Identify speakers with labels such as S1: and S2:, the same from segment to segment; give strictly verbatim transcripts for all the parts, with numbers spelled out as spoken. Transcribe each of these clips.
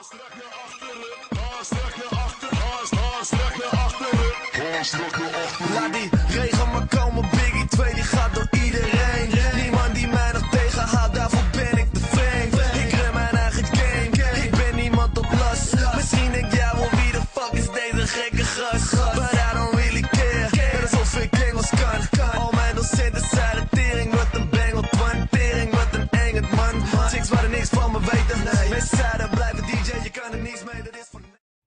S1: Laat die regen maar komen, Biggie twee die gaat door iedereen. Niemand die mij nog tegenhoudt, daarvoor ben ik te fame. Ik run mijn eigen game, ik ben niemand op last. Misschien denk jij wel wie de fuck is deze gekke gast. But I don't really care, net alsof ik Engels kan. Al mijn docenten zeiden tering, wat een bengel, twan tering, wat een engel man. Chicks waar er niks van me weten, mensen zeiden blijven D J, je kan er niets mee, dat is van...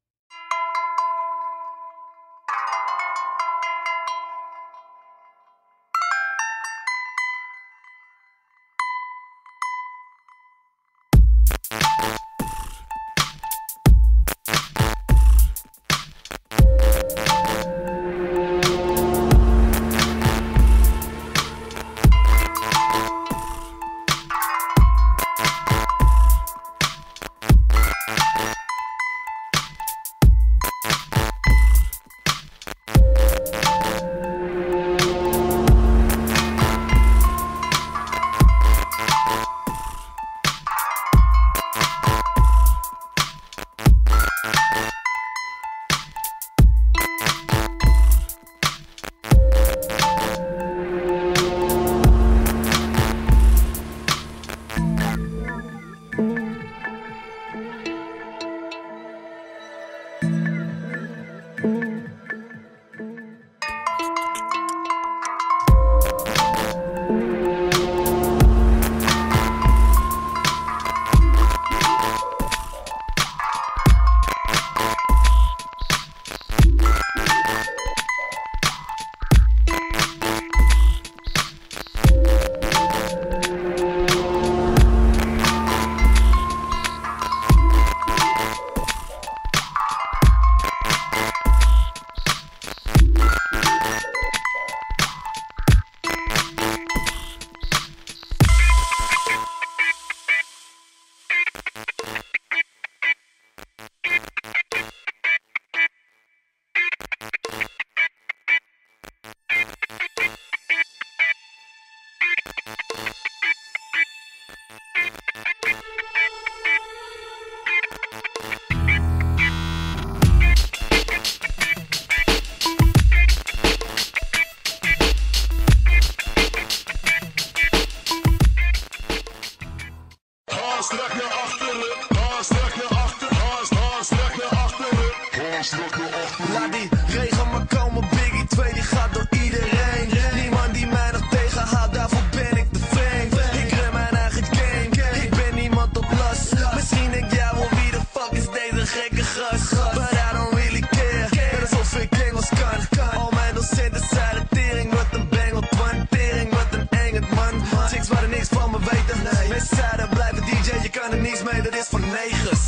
S1: Laat die regen maar komen, Biggie twee die gaat door iedereen. Niemand die mij nog tegenhoudt, daarvoor ben ik te fame. Ik run mijn eigen game, ik ben niemand op last. Misschien denk jij wel wie de fuck is deze gekke gast. But I don't really care, net alsof ik Engels kan. Al mijn docenten zeiden tering, wat een bengel, twan tering, wat een engel man. Chicks waar er niks van me weten, mensen zeiden blijven D J, je kan er niets mee, dat is voor negens.